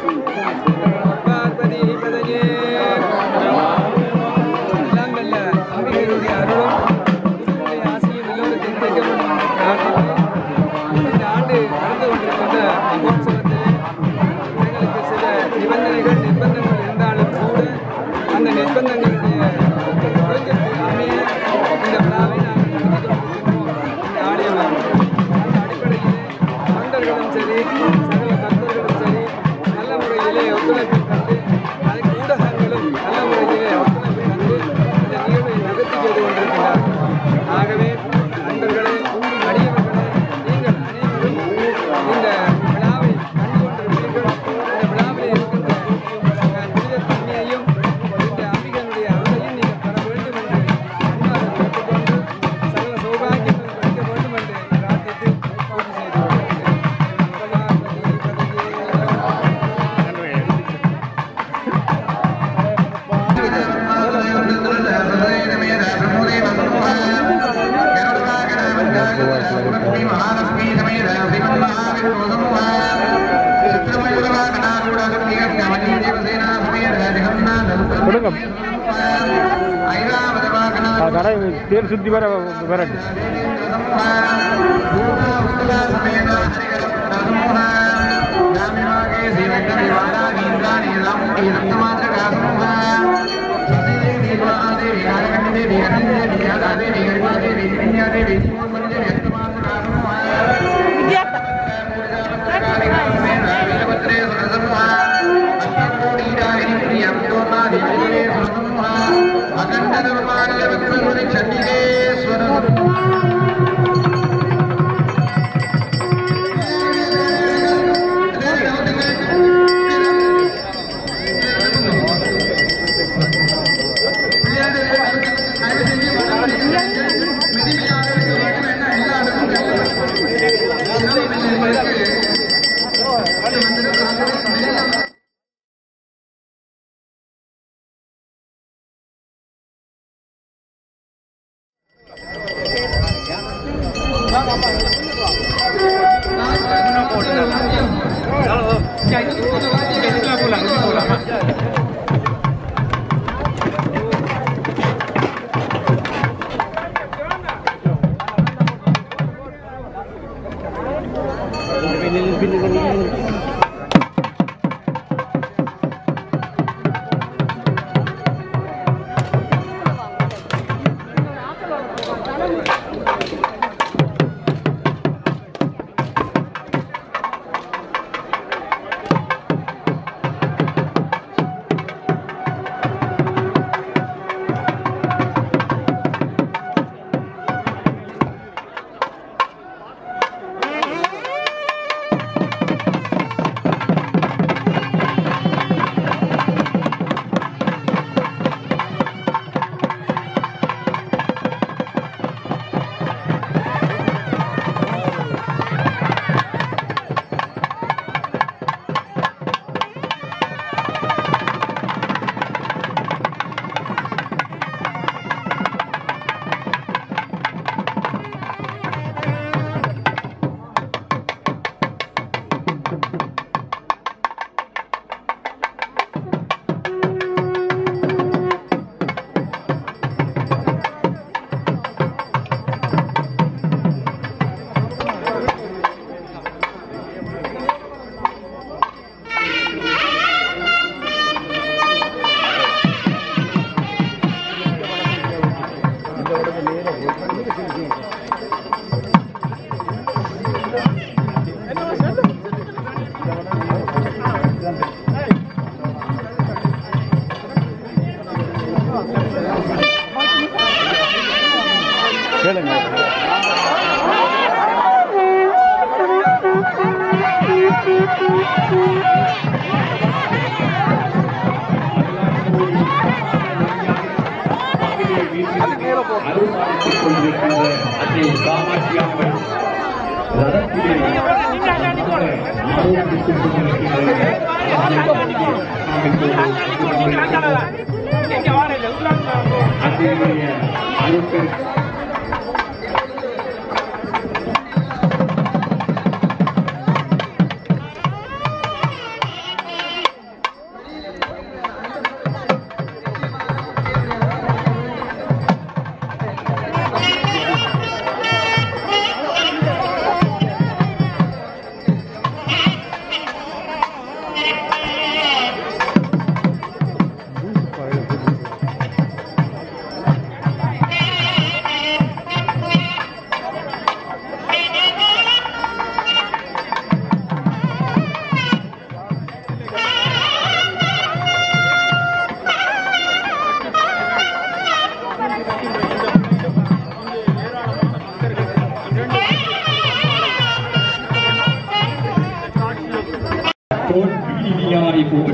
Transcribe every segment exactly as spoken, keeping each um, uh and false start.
तेल शुद्धि बार बार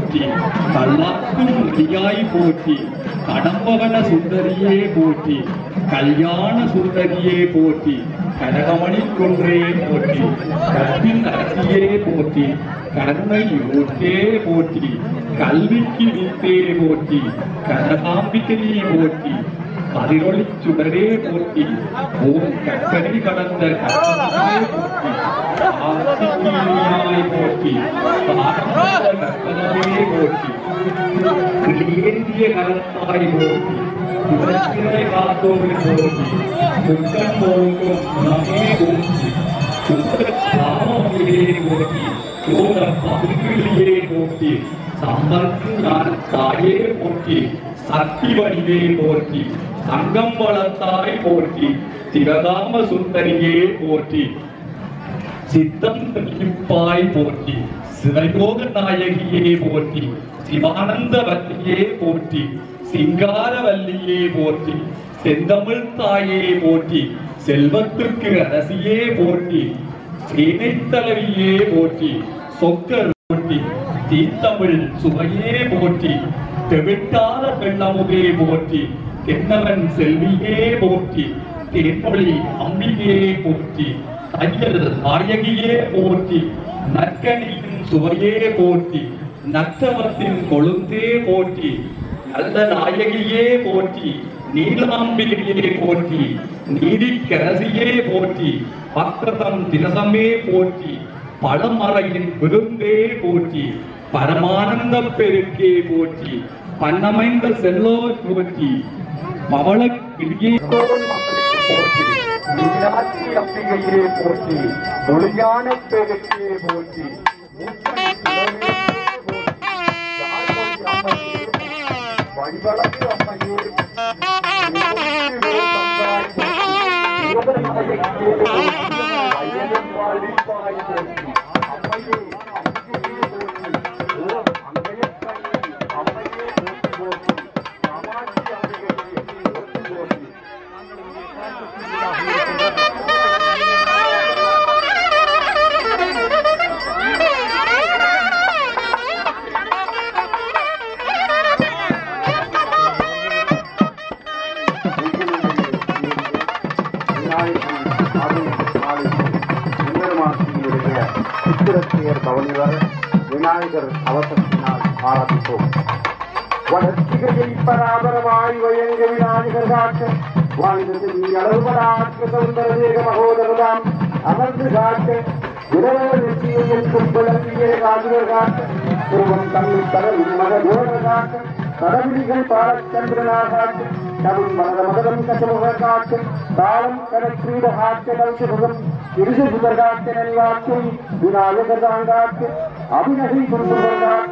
போற்றி கல்லாக்கும் மணியாய் போற்றி கடம்பவன சுந்தரியே போற்றி கல்யாண சுந்தரியே போற்றி கனகமணி குன்றே போற்றி கற்பின் அரசியே போற்றி கருணை ஊற்றே போற்றி கல்விக்கு வித்தே போற்றி கனகாம்பிகையே போற்றி கதிரொளி சுடரே போற்றி ஓம் கற்பனை கடந்த கற்பனையே போற்றி ஆசிரியாய் போற்றி கற்பனையே போற்றி ஏந்திய கலத்தாய் போற்றி உலகினை காத்தோரை போற்றி சுக்கன் போங்கும் நமே போற்றி சுக்கராமே போற்றி சோழ பகுதியே போற்றி சம்பத்து தாயே போற்றி சக்தி வடிவே போற்றி சங்கம் வளர்த்தாய் போற்றி சிவகாம சுந்தரியே போற்றி சித்தம் தனிப்பாய் போற்றி சிவயோக நாயகியே போற்றி சிவானந்த வல்லியே போற்றி சிங்காரவல்லியே போற்றி செந்தமிழ் தாயே போற்றி செல்வத்திற்கு அரசியே போற்றி சேனை தலைவியே போற்றி சொக்கர் போற்றி தீத்தமிழ் சுவையே போற்றி தெவிட்டாத பெண்ணமுதே போற்றி தென்னவன் செல்வியே போற்றி தேன்மொழி அம்பிகையே போற்றி தையல் நாயகியே போற்றி நற்கனியின் சுவையே போற்றி நற்றவத்தின் கொழுந்தே போற்றி நல்ல நாயகியே போற்றி நீலாம்பிகையே போற்றி நீதிக்கரசியே போற்றி பக்ரதம் திலசமே போற்றி பழமறையின் விருந்தே போற்றி பரமானந்த பெருக்கே போற்றி பண்ணமைந்த செல்லோ போற்றி பவள கிளியே போற்றி மீனாட்சி அம்பிகையே போற்றி ஒளியான பெருக்கே போற்றி வழிவளர்த்து அம்மையே விநாயகர் அவசரத்தினால் ஆராதிப்போம். வளர்ச்சிகளை பராபரமாய் வயங்க விநாயகர் காக்க வாழ்ந்தது நீ அளவுபடாக்க சௌந்தரதேக மகோதரதாம் அமர்ந்து காக்க விரவல் வெற்றியில் கும்பலத்தியே ராஜுவர் காக்க பூர்வம் தன்னில் கடலில் மகதோர காக்க கடவுளிகள் பாலச்சந்திரனா காக்க தமிழ் மகத மகதம் கசமுக காக்க தாளம் கடற்கீட காக்க கல்சுகம் இருசு சுதர் காக்க நெல்வாக்கை விநாயகர் தாங்காக்க அபிநகை குருமுகர் காக்க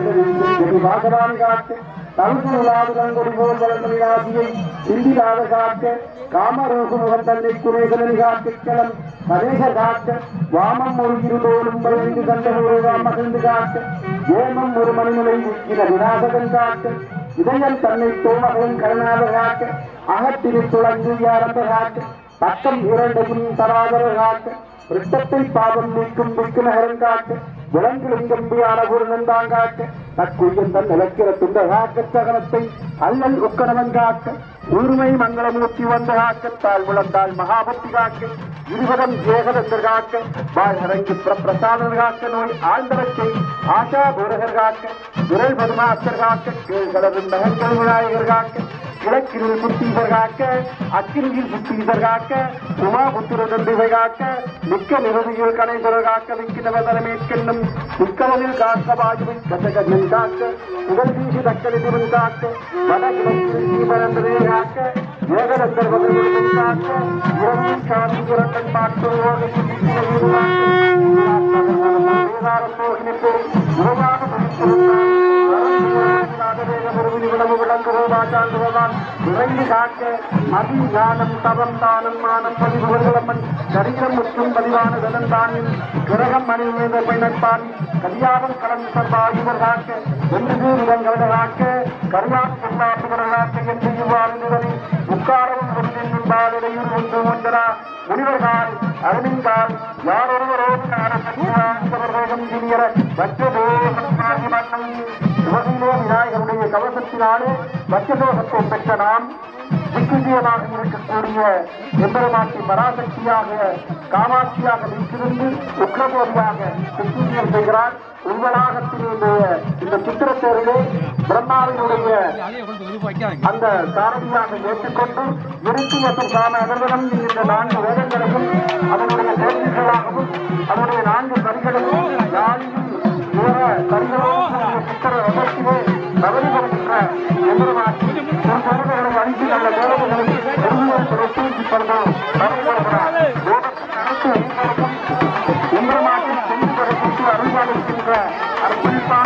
அழகு பாகவான் காக்க தல்குலாது கங்கொடி போல் வளர்ந்த விநாசியை சிந்திராத காக்க காமரோகுமுகன் தன்னை குறைகளை காக்க களம் கணேசர் காக்க வாமம் ஒரு இருந்தோடும் வளைந்து கண்டனோடாம் மகிழ்ந்து காக்க ஏமம் ஒரு மணிமுறை விற்கிற விநாசகன் காக்க இதயம் தன்னை தோமகன் கருணாத காக்க அகத்தினை துளங்கு ஆரம்ப காக்க பக்கம் இரண்டையும் தராதர காக்க ரிட்டத்தை பாவம் நீக்கும் விற்கு நகரம் காக்க விலங்குலிங்கம்பியான ஒரு நந்தாங்காக்க தற்குயன் தன் நிலக்கிற துண்ட காக்க சகனத்தை அல்லல் உக்கணவன் காக்க ஊர்மை மங்களமூர்த்தி வந்த காக்கத்தால் விளந்தால் மகாபக்தி காக்க இருவதம் ஏகதந்தர் காக்க வாழ்ஹரங்கு பிரசாதர் காக்க நோய் ஆழ்ந்தவற்றை ஆஷா பூரகர் காக்க விரல் பதுமாஸ்தர் காக்க கீழ்கலரும் நகங்கள் விநாயகர் காக்க கிழக்கினில் புத்தீசர் காக்க அக்கினியில் புத்தீசர் காக்க உமா புத்திர தந்திவை காக்க மிக்க நிறுதியில் கணேசர் காக்க விக்கினவதனமேற்கென்னும் முக்கவனில் காக்க வாயுவின் கசகன் காக்க உடல் வீசி தக்கலிதிவன் காக்க வடகிழக்கிலே காக்க ஏகதந்தர் வதன் காக்க இரவின் காந்தி புரண்டன் பாட்டுவோடு மோகினி விளவு விளங்குவதால் விரைந்து காக்க மதி ஞானம் தவம் தானம் மானம் பதிவுகளம்மன் சரீரம் முற்றும் பதிவான வெதந்தானின் கிரகம் மணிமேத பெண்ணற்பான் கரியாரம் கலந்து சர்வாயுவர் காக்க ஒன்று இடங்களை காக்க கரியான் சொல்லாசுவர் காக்க என்று இவ்வாறு நிறுவனி முக்காரவும் ஒன்றின் முன்பாலிடையில் ஒன்று ஒன்றரா முனிவர்கள் அரவிந்தால் யாரொருவரோடு நாடகம் ஜீவியர சிவகங்கோ விநாயகருடைய கவசத்தினாலே வச்சதோகத்தை பெற்ற நாம் திக்குஜியமாக இருக்கக்கூடிய எம்பெருமாட்டி பராசக்தியாக காமாட்சியாக வீட்டிலிருந்து உக்ரபோதியாக திக்குஜியம் செய்கிறார். உள்வளாகத்தினுடைய இந்த சித்திரத்தேரிலே பிரம்மாவினுடைய அந்த சாரதியாக ஏற்றுக்கொண்டு இருத்தி மற்றும் சாம அகர்வனம் என்கின்ற நான்கு வேதங்களையும் அதனுடைய தேர்ச்சிகளாகவும் அதனுடைய நான்கு கரிகளையும் யாழியும் இதர கரிகளும் சித்திர ரதத்திலே தவறி வருகின்ற எம்பெருமாட்டி திருத்தவர்களை அழித்து நல்ல வேலைகளை பிரச்சனைப்படுத்தும் வரப்படுகிறார். அனைத்து எம்பெருமாட்டின் சென்று வரப்பட்டு அருள்பாலிக்கின்ற அர்ப்பணிப்பான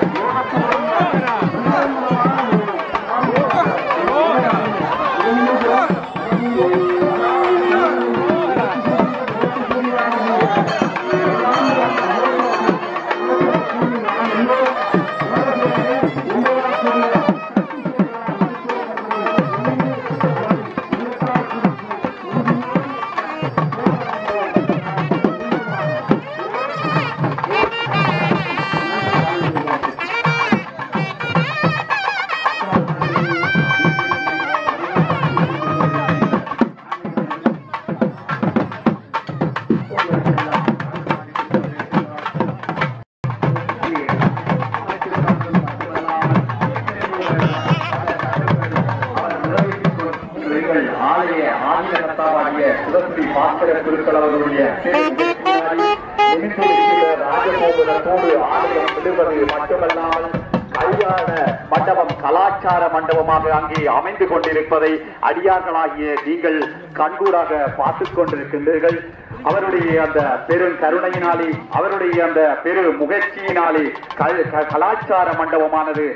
மட்டுமல்லாமல் கல்யாண மண்டபம் கலாச்சார மண்டபமாக அங்கே அமைந்து கொண்டிருப்பதை அடியார்களாகிய நீங்கள் கண்கூடாக பார்த்துக் கொண்டிருக்கின்றீர்கள். அவருடைய அந்த பெரும் கருணையினாலே அவருடைய அந்த பெரு முயற்சியினாலே கலாச்சார மண்டபமானது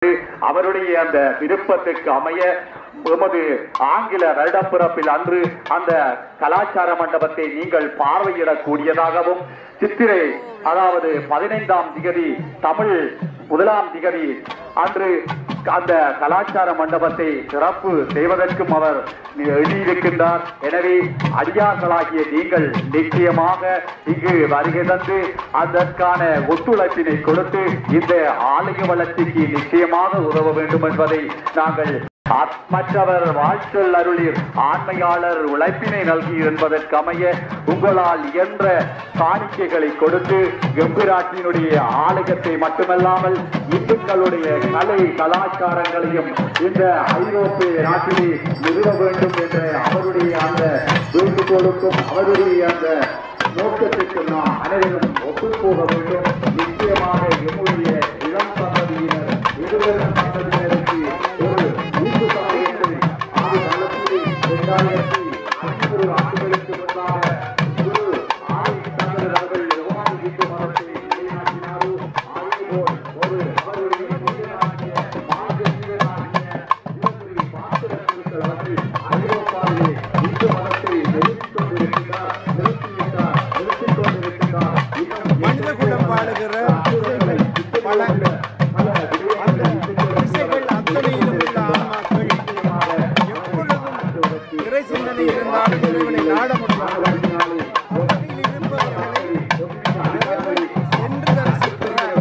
அவருடைய அந்த விருப்பத்துக்கு அமைய எமது ஆங்கில வருடப்பிறப்பில் அன்று அந்த கலாச்சார மண்டபத்தை நீங்கள் பார்வையிடக்கூடியதாகவும் சித்திரை அதாவது பதினைந்தாம் திகதி தமிழ் முதலாம் திகதி அன்று அந்த கலாச்சார மண்டபத்தை சிறப்பு செய்வதற்கும் அவர் எழுதியிருக்கின்றார். எனவே அடியார்களாகிய நீங்கள் நிச்சயமாக இங்கு வருகை தந்து அதற்கான ஒத்துழைப்பினை கொடுத்து இந்த ஆலய வளர்ச்சிக்கு நிச்சயமாக உதவ வேண்டும் என்பதை நாங்கள் மற்றவர் வாழ்ச்சொல் அருளில் ஆண்மையாளர் உழைப்பினை நல்கி என்பதற்கமைய உங்களால் இயன்ற காணிக்கைகளை கொடுத்து எம்பிராட்டியினுடைய ஆலயத்தை மட்டுமல்லாமல் இந்துக்களுடைய கலை கலாச்சாரங்களையும் இந்த ஐரோப்பிய நாட்டிலே நிறுவ வேண்டும் என்ற அவருடைய அந்த வேண்டுகோளுக்கும் அவருடைய அந்த நோக்கத்திற்கும் நாம் அனைவரும் ஒப்புப்போக வேண்டும். நிச்சயமாக எம்முடைய இளம் சந்ததியினர் இருவரும் சந்ததியினருக்கு ஒரு ஊக்கு சாலையத்தை ஆறு காலத்தில் இரண்டாயிரத்தி ஐநூறு ஆண்டுகளுக்கு முன்பாக ஒரு ஆயுள் தமிழர்கள் ரோமான் வீட்டு மரத்தை நிலைநாட்டினாரோ ஆயுள் ஒரு அவருடைய முன்னாடிய மார்கசீரனாகிய சிவஸ்ரீ பாத்திரத்தில் வந்து ஐரோப்பாவிலே இந்து மதத்தை நிறுத்திக் கொண்டிருக்கிறார் நிறுத்திவிட்டார் நிறுத்திக் கொண்டிருக்கிறார். மனிதகுலம் வாழுகிற பல சிந்தனை இருந்தாலும் இறைவனை நாட முடியாது. சென்று தரிசிக்கிறார்.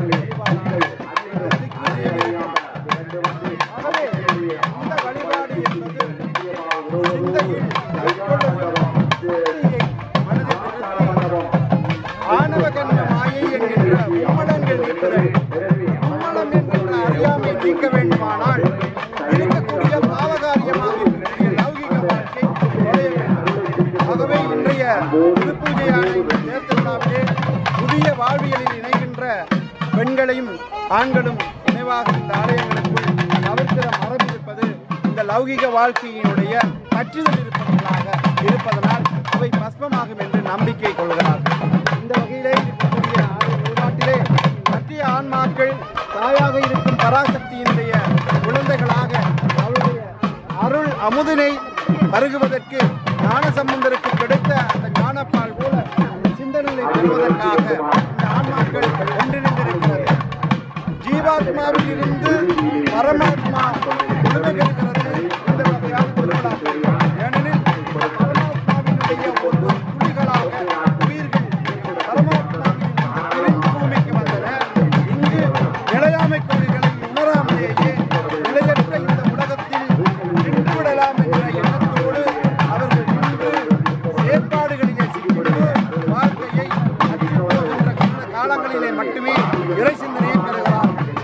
இந்த வழிபாடு என்பது சிந்தையில் ஆணவ கண்ண மாயை என்கின்ற உம்மலங்கள் உம்மலம் என்கின்ற அறியாமை நீக்க வேண்டுமானால் இருக்கக்கூடிய பாவகாரியமாக ஆகவே இன்றைய திருப்பூஜையான தேர்தல் விழாவிலே புதிய வாழ்வியலில் இணைகின்ற பெண்களையும் ஆண்களும் நினைவாக இந்த ஆலயங்களுக்குள் தவிர்க்கிற மரபு இருப்பது இந்த லௌகிக வாழ்க்கையினுடைய கற்றுதல் இருப்பவர்களாக இருப்பதனால் அவை பஸ்பமாகும் என்று நம்பிக்கை கொள்கிறார். இந்த வகையிலே இருக்கக்கூடிய ஆலய வழிபாட்டிலே மத்திய ஆன்மாக்கள் தாயாக இருக்கும் பராசக்தியினுடைய அமுதினை பருகுவதற்கு ஞானசம்பந்தருக்கு கிடைத்த அந்த ஞானப்பால் போல சிந்தனையை பெறுவதற்காக இந்த ஆன்மாக்கள் ஒன்றிணைந்திருக்கிறது. ஜீவாத்மாவில் இருந்து பரமாத்மா முழுமை பெறுகிறது இந்த வகையான திருவிழா. ஏனெனில் பரமாத்மாவினுடைய ஒரு துளிகளாக உயிர்கள் பரமாத்மாவின் பிரிந்து பூமிக்கு வந்தன. இங்கு நிலையாமை கொள்கைகளை உணராமலேயே நிலையற்ற இந்த உலகத்தில் நின்று விடலாம் என்ற எண்ணத்தோடு அவர்கள் நின்று செயற்பாடுகளிலே சிக்கிட்டு வாழ்க்கையை அச்சுறுத்துகின்ற காலங்களிலே மட்டுமே இறை சிந்தனையை பெறுகிறார்.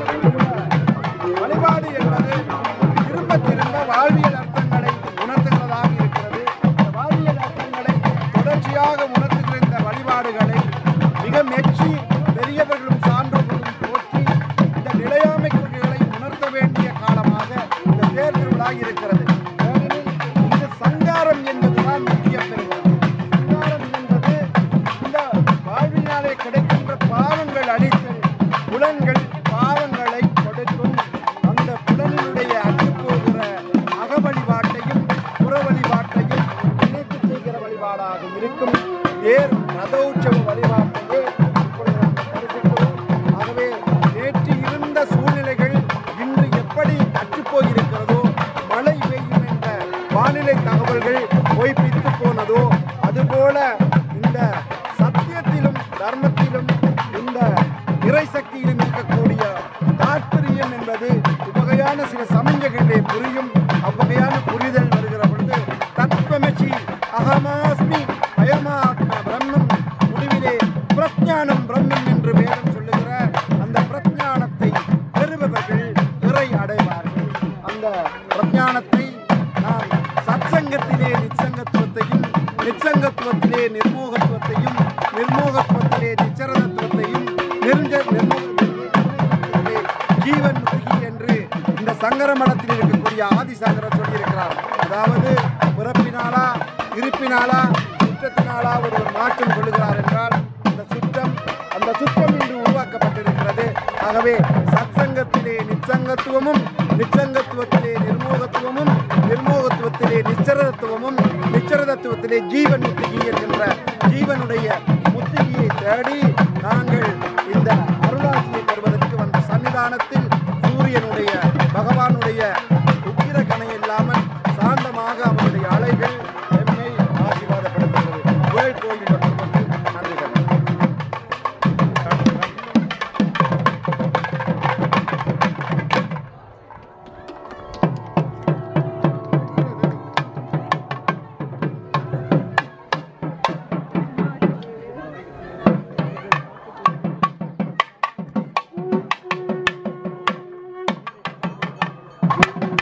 வழிபாடு என்பது திரும்ப திரும்ப வாழ்வியல் அர்த்தங்களை உணர்த்துகிறதாக இருக்கிறது. இந்த வாழ்வியல் அர்த்தங்களை தொடர்ச்சியாக உணர்த்துகிற இந்த வழிபாடுகளை மிக மெச்சி பெரியவர்களும் சான்றோர்களும் போற்றி இந்த நிலையாமை கொள்கைகளை உணர்த்த வேண்டிய காலமாக இந்த தேர் திருவிழா இருக்கிறது. ஏனெனில் இந்த சங்காரம் என்பதுதான் முக்கிய பெறுகிறது. சங்காரம் என்பது இந்த வாழ்வினாலே கிடைக்கின்ற பாவங்கள் அடித்தல், புலன்கள் பாவங்களை கொடுக்கும். அந்த புலனினுடைய அற்று போகிற அக வழிபாட்டையும் புற வழிபாட்டையும் இணைத்து செய்கிற வழிபாடாக இருக்கும் தேர் ரதோற்சவ வழிபாட்டையே இப்பொழுது நாம் கருதுகிறோம். ஆகவே நேற்று இருந்த சூழ்நிலைகள் இன்று எப்படி அற்றுப்போயிருக்கிறதோ, மழை பெய்யும் என்ற வானிலை தகவல்கள் பொய்ப்பித்து போனதோ, அதுபோல இந்த சத்தியத்திலும் தர்மத்திலும் இந்த இறை சக்தியிலும் இருக்கக்கூடிய தாற்பயம் என்பது இவ்வகையான சில சமயங்களிலே புரியும். அவ்வகையான புரிதல் வருகிற பொழுது தத்துவமசி அகமாஸ்மி அயமாத்ம பிரம்மம், முடிவிலே பிரஜானம் பிரம்மம் என்று வேதம் சொல்லுகிற அந்த பிரஜானத்தை பெறுபவர்கள் இறை அடைவார்கள். அந்த பிரஜானத்தை நாம் சத்சங்கத்திலே நிச்சங்கத்துவத்தையும், நிச்சங்கத்துவத்திலே நிர்மோகத்துவத்தையும், நிர்மோகத்துவத்திலே நிச்சரதத்துவத்தையும், நெருங்க நிர்மோகத்திலே ஜீவன் முகி என்று இந்த சங்கர மடத்தில் இருக்கக்கூடிய ஆதிசங்கரர் சொல்லியிருக்கிறார். அதாவது பிறப்பினாலா இருப்பினாலா சுற்றத்தினாலா ஒரு மாற்றம் கொள்ளுகிறார் என்றால் அந்த சுற்றம் அந்த சுற்றம் இன்று உருவாக்கப்பட்டிருக்கிறது. ஆகவே சத்சங்கத்திலே நிச்சங்கத்துவமும், நிச்சங்கத்துவத்திலே நிர்மோகத்துவமும், நிர்மோகத்துவத்திலே நிச்சரதத்துவமும், நிச்சரதத்துவத்திலே ஜீவன் முத்திகை என்கின்ற ஜீவனுடைய முத்திகையை தேடி நாங்கள் இந்த அருளாசியை பெறுவதற்கு வந்த சன்னிதானத்தில் சூரியனுடைய பகவானுடைய உக்கிர கணை இல்லாமல் சாந்தமாக அவனுடைய அலைகள் எம்மை ஆசீர்வாதப்படுத்துகிறது. வேள் கோயில் நன்றிகள். Thank you.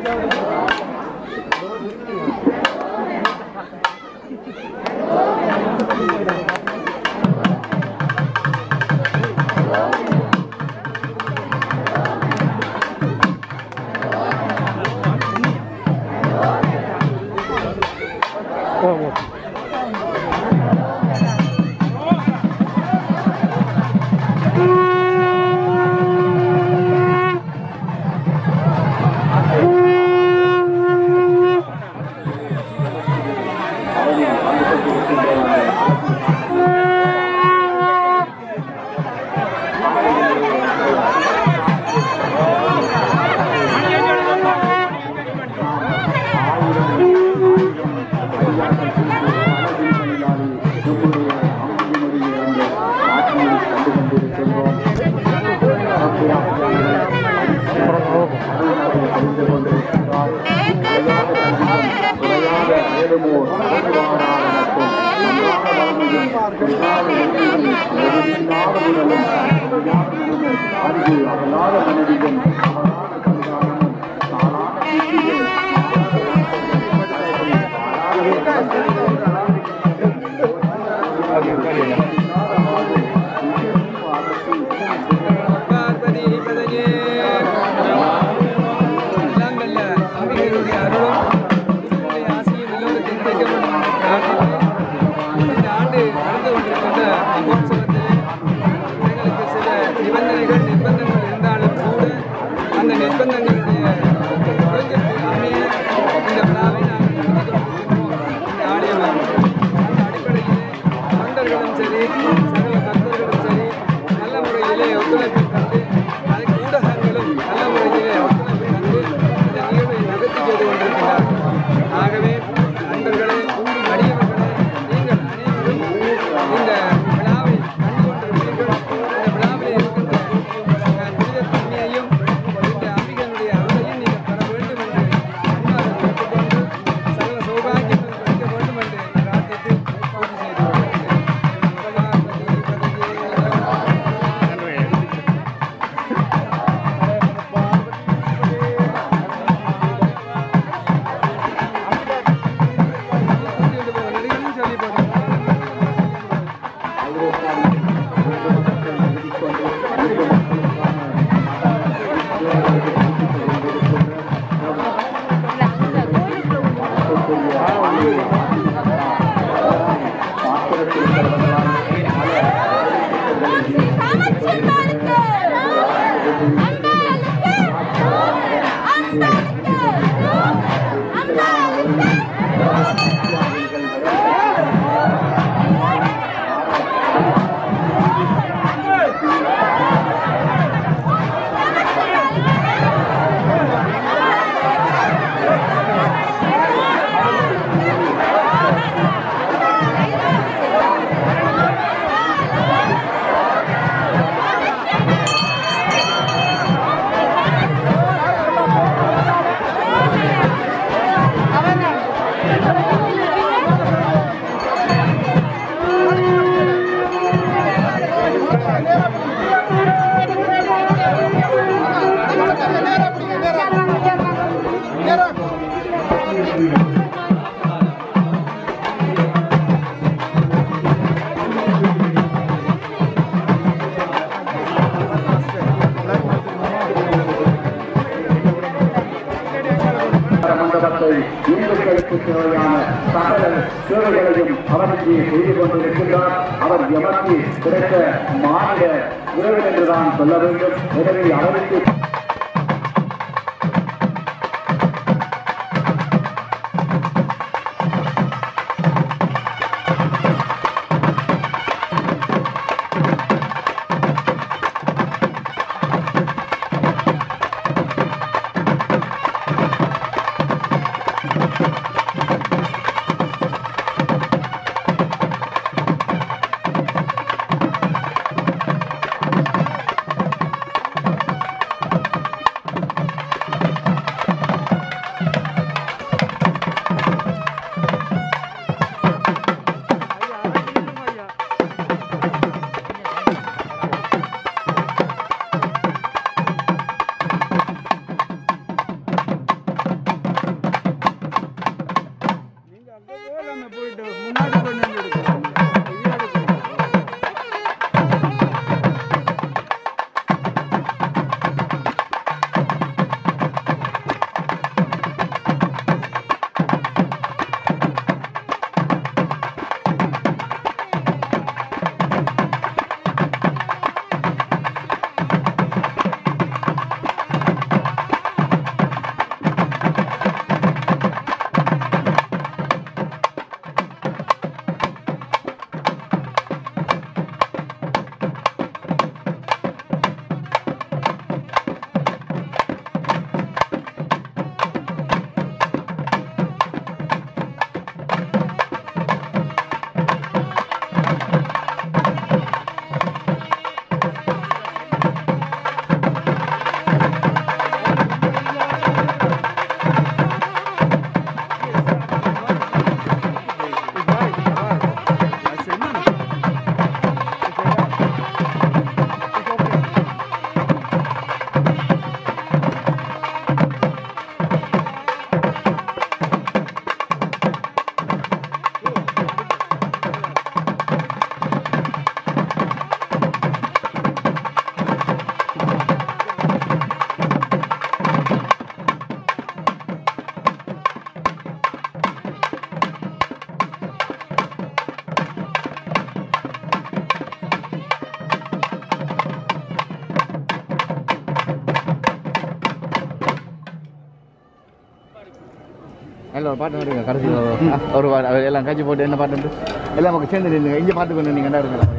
இந்துக்களுக்கு தேவையான சகல சேவைகளையும் அவர் இங்கே செய்து கொண்டிருக்கின்றார். அவர் எமக்கு கிடைத்த மாநில உறவு என்றுதான் சொல்ல வேண்டும். எனவே அவருக்கு நல்ல ஒரு பாட்டு வருங்க கடைசி ஒரு பாட்டு எல்லாம் காட்சி போட்டு என்ன பாட்டு எல்லாம் நமக்கு சேர்ந்து நின்றுங்க இங்கே பார்த்து கொண்டு நீங்கள் என்ன இருக்கலாம்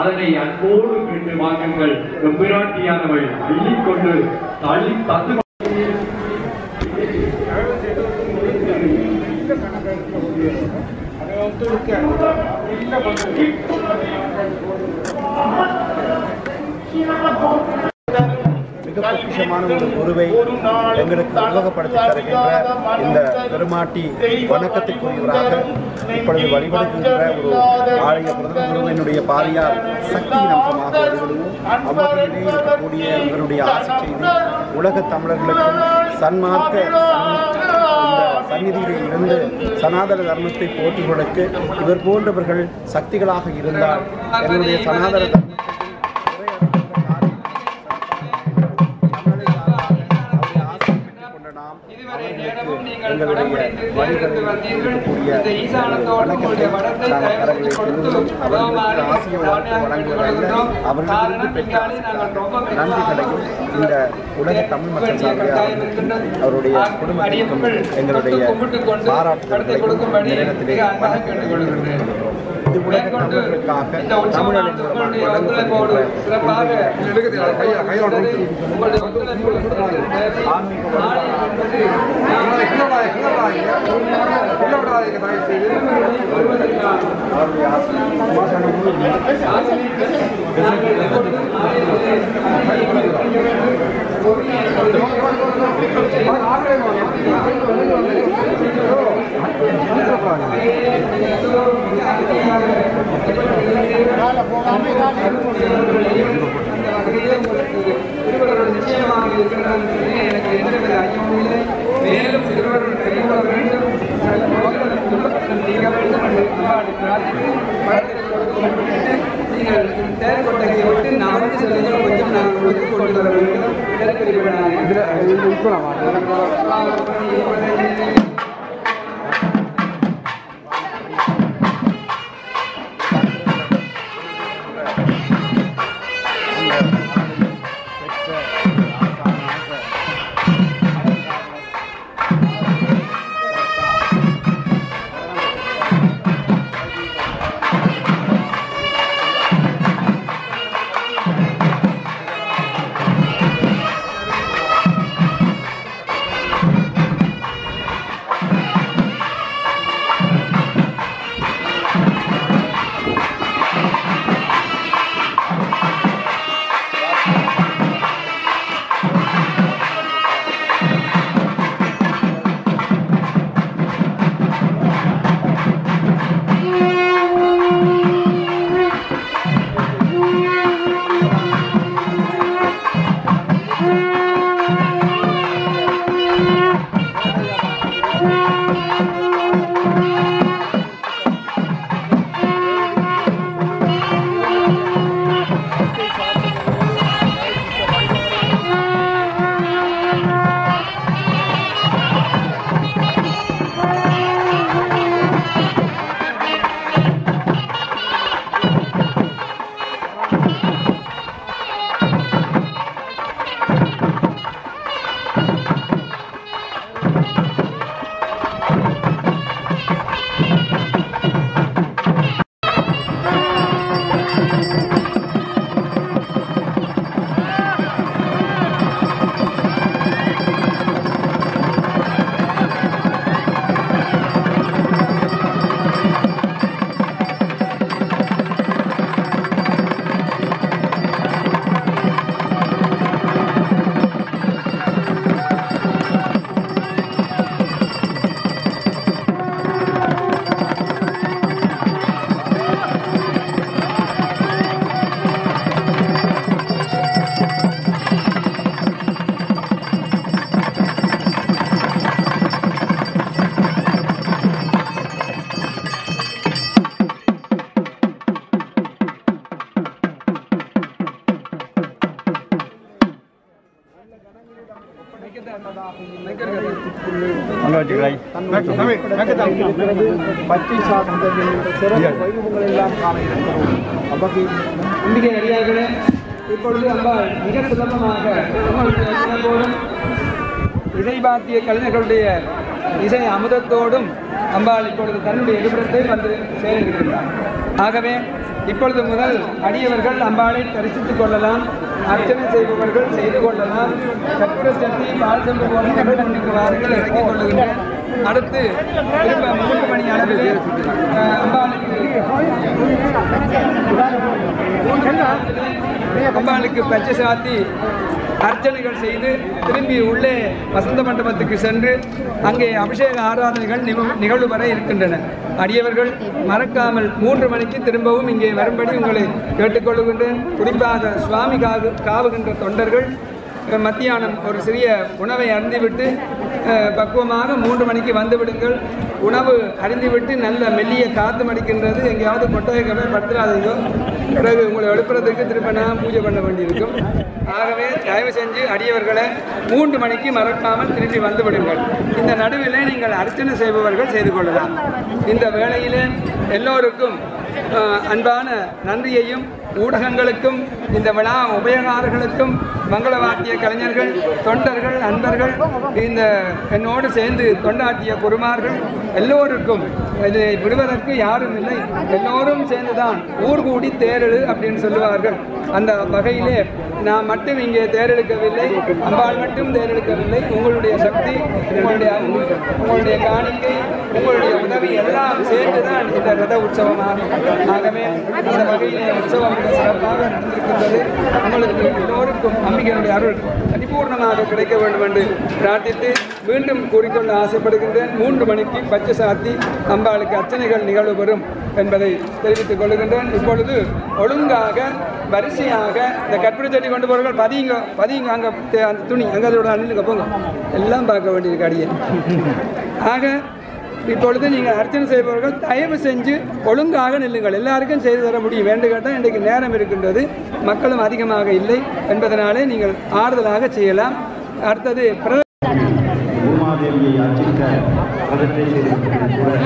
அதனை அன்போடு கேட்டு வாங்குங்கள். எம்பிராட்டியானவள் அள்ளிக்கொண்டு தள்ளி தந்து மிக பொக்கிஷமான ஒரு குருவை எங்களுக்கு உருவகப்படுத்தி தருகின்ற இந்த பெருமாட்டி வணக்கத்திற்குரியவராக இப்பொழுது வழிபடுகின்ற ஒரு ஆலய பிரதம குருவினுடைய பாரியார் சக்தியின் அம்சமாக வழிபடுவோம். அவ்வகையிலே இருக்கக்கூடிய இவருடைய ஆசை செய்து உலக தமிழர்களுக்கும் சன்மார்க்க இந்த சந்நிதியிலே இருந்து சனாதன தர்மத்தை போற்றுவதற்கு இவர் போன்றவர்கள் சக்திகளாக இருந்தால் எங்களுடைய சனாதன தர்மத்தை அவர்களிருந்து பெற்ற நன்றிகளையும் இந்த உலக தமிழ் மக்கள் சார்பாக அவருடைய குடும்பத்திற்கும் எங்களுடைய பாராட்டுதல்களையும் நேரத்திலே இது உலக தமிழர்களுக்காக தமிழர்கள் திருவள்ளுவர் நிச்சயமாக இருக்கிறார். எனக்கு எந்தவித ஐயமும் இல்லை. மேலும் திருவள்ளுவர் தெரிவிக்க வேண்டும், நீங்க வேண்டும் என்று நீங்கள் தேர் கொட்டகையை விட்டு நான் வந்து செல்லுங்கள், கொஞ்சம் நாங்கள் ஒதுக்கி கொண்டு வர வேண்டும். இப்பொழுது அம்பாள் மிக சுலபமாக போதும் இசைபாத்திய கலைஞர்களுடைய இசை அமுதத்தோடும் அம்பாள் இப்பொழுது தன்னுடைய இருப்பிடத்தை வந்து சேர்ந்திருக்கின்றார். ஆகவே இப்பொழுது முதல் அடியவர்கள் அம்பாளை தரிசித்துக் கொள்ளலாம். அர்ச்சனை செய்பவர்கள் செய்து கொள்ளலாம். கற்பூர சட்டி பால் செம்பு போன்றவர்கள் இன்றைக்கு வாருங்கள் இறக்கிக் கொள்ளுகின்றேன். அடுத்து திரும்ப மூன்று மணி அளவிலே அம்பாளுக்கு அம்பாளுக்கு பச்சை சாத்தி அர்ச்சனைகள் செய்து திரும்பி உள்ளே வசந்த மண்டபத்துக்கு சென்று அங்கே அபிஷேக ஆராதனைகள் நிகழ்வு வர இருக்கின்றன. அடியவர்கள் மறக்காமல் மூன்று மணிக்கு திரும்பவும் இங்கே வரும்படி உங்களை கேட்டுக்கொள்கின்றேன். குறிப்பாக சுவாமி காவு காவுகின்ற தொண்டர்கள் மத்தியானம் ஒரு சிறிய உணவை அருந்திவிட்டு பக்குவமாக மூன்று மணிக்கு வந்து விடுங்கள். உணவு அருந்திவிட்டு நல்ல மெல்லிய காத்து மடிக்கின்றது, எங்கேயாவது கொட்டகைக்கவே படுத்துறாதீங்க. பிறகு உங்களை எழுப்புறதுக்கு திரும்ப நான் பூஜை பண்ண வேண்டியிருக்கும். ஆகவே தயவு செஞ்சு அடியவர்களை மூன்று மணிக்கு மறக்காமல் திரும்பி வந்து விடுங்கள். இந்த நடுவிலே நீங்கள் அர்ச்சனை செய்பவர்கள் செய்து கொள்ளலாம். இந்த வேளையிலே எல்லோருக்கும் அன்பான நன்றியையும் ஊடகங்களுக்கும் இந்த விழா உபயோகாரர்களுக்கும் மங்கள வாத்திய கலைஞர்கள் தொண்டர்கள் அன்பர்கள் இந்த என்னோடு சேர்ந்து தொண்டாற்றிய குருமார்கள் எல்லோருக்கும் இதை விடுவதற்கு யாரும் இல்லை. எல்லோரும் சேர்ந்துதான் ஊர் கூடி தேரெழு அப்படின்னு சொல்லுவார்கள். அந்த வகையிலே நான் மட்டும் இங்கே தேரெடுக்கவில்லை, அம்பாள் மட்டும் தேரெடுக்கவில்லை. உங்களுடைய சக்தி, உங்களுடைய அன்பு, உங்களுடைய காணிக்கை, உங்களுடைய உதவி எல்லாம் சேர்ந்துதான் இந்த ரத உற்சவமாகும். ஆகவே இந்த வகையிலே உற்சவம் சிறப்பாக நடந்திருக்கின்றது. உங்களுக்கு எல்லோருக்கும் அம்பிகையினுடைய அருள் பரிபூர்ணமாக கிடைக்க வேண்டும் என்று பிரார்த்தித்து மீண்டும் கூறிக்கொள்ள ஆசைப்படுகின்றேன். மூன்று மணிக்கு பச்சை சாத்தி அம்பாளுக்கு அர்ச்சனைகள் நிகழ்வு பெறும் என்பதை தெரிவித்துக் கொள்கின்றேன். இப்பொழுது ஒழுங்காக வரிசையாக இந்த கற்பூர சட்டி கொண்டு போறவர்கள் பதியுங்க பதியுங்க அங்கே அந்த துணி அங்கே அதோட அண்ணுங்க போங்க, எல்லாம் பார்க்க வேண்டியிருக்கு அடியே. ஆக இப்பொழுது நீங்கள் அர்ச்சனை செய்பவர்கள் தயவு செஞ்சு ஒழுங்காக நில்லுங்கள். எல்லாருக்கும் செய்து தர முடியும். வேண்டு கேட்டால் இன்றைக்கு நேரம் இருக்கின்றது, மக்களும் அதிகமாக இல்லை என்பதனாலே நீங்கள் ஆறுதலாக செய்யலாம். அடுத்தது பூமாதேவியை அர்ச்சிக்க பிரதிஷ்டை செய்திருக்கிற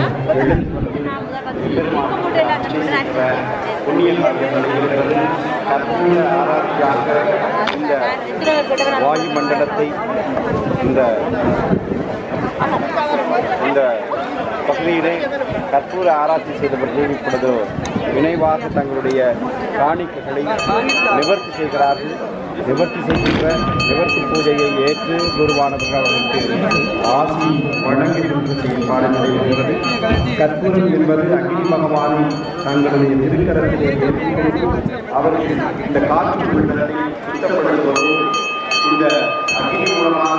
புண்ணிய காரியங்கள் இருக்கிறது. கற்பூர ஆராய்ச்சியாக இந்த வாயு மண்டலத்தை இந்த இந்த பகுதியிலே கற்பூர ஆராய்ச்சி செய்தவர்கள் இப்பொழுது வினைவாக தங்களுடைய காணிக்கைகளை நிவர்த்தி செய்கிறார்கள். நிவர்த்தி செய்கின்ற நிவர்த்தி பூஜையை ஏற்று குருவானவர்கள் அவர்களுக்கு ஆசி வழங்குகின்ற செயல்பாடு நடைபெறுகிறது. கற்பூரம் என்பது அக்னி பகவானை தங்களுடைய திருக்கரத்திலே ஏற்றி அவர்கள் இந்த காற்று மண்டலத்தை சுத்தப்படுத்துவது இந்த அக்னி மூலமாக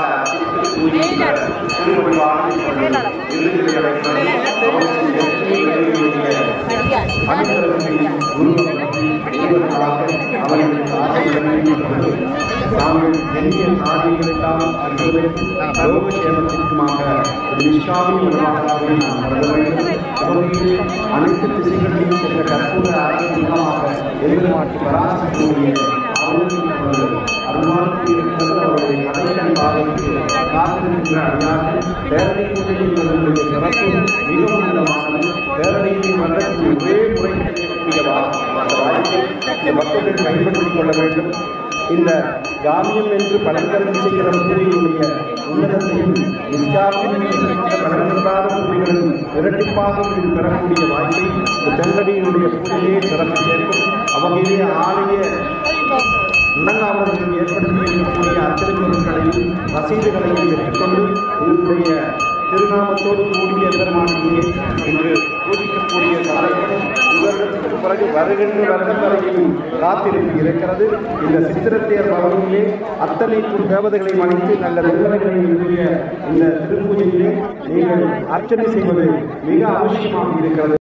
நாங்கள் எண்ணிய காரியங்களெல்லாம் யோகக்ஷேமத்திற்குமாக நிஷ்காமியமாக நாம் கருத வேண்டும். அவர்களுக்கு அனைத்து திசைகளிலும் சென்ற கற்பூர அரசின் மூலமாக எதிர்மாற்றி பராசக்கூடிய அருமானத்தில் இருக்கிறது. அவருடைய கடைகளை பாதைக்கு காத்திருக்கின்ற அடியார்கள் பேரவை பூஜையில் அவர்களுடைய சிறப்பு மிகவும் நல்லமானது. பேரவையை மன்றத்தில் ஒரே முறை கிடைக்கக்கூடியதாக அந்த வாய்ப்பை இந்த மக்கள் பயன்படுத்திக் கொள்ள வேண்டும். இந்த காமியம் என்று பலன்கருதி செய்கிற பூமியுடைய உன்னதத்தையும் நிஷ்காமியம் என்று பலன்கருதாத பூமிகளும் இரட்டிப்பாக பெறக்கூடிய வாய்ப்பை இந்த தென்னடியினுடைய பூஜையை சிறப்பு சேர்க்கும். அவர்களுடைய ஆலய முழங்காவலர்கள் ஏற்படுத்தி இருக்கக்கூடிய அர்ச்சனை பொருட்களையும் ரசீதுகளையும் பெற்றுக்கொண்டு உங்களுடைய திருநாமத்தோடு கூடிய பெருமானியை இன்று பூஜிக்கக்கூடிய சமயங்களும் இவர்களுக்கு பிறகு வருகின்ற வருடம் வரையிலும் காத்திருப்பு இருக்கிறது. இந்த சித்திரத்தேர் பவனியிலே அத்தனை தேவதைகளை மணித்து நல்ல நிறுவனங்களை நிறுவிய இந்த திருப்பூஜையிலே நீங்கள் அர்ச்சனை செய்வது மிக அவசியமாக இருக்கிறது.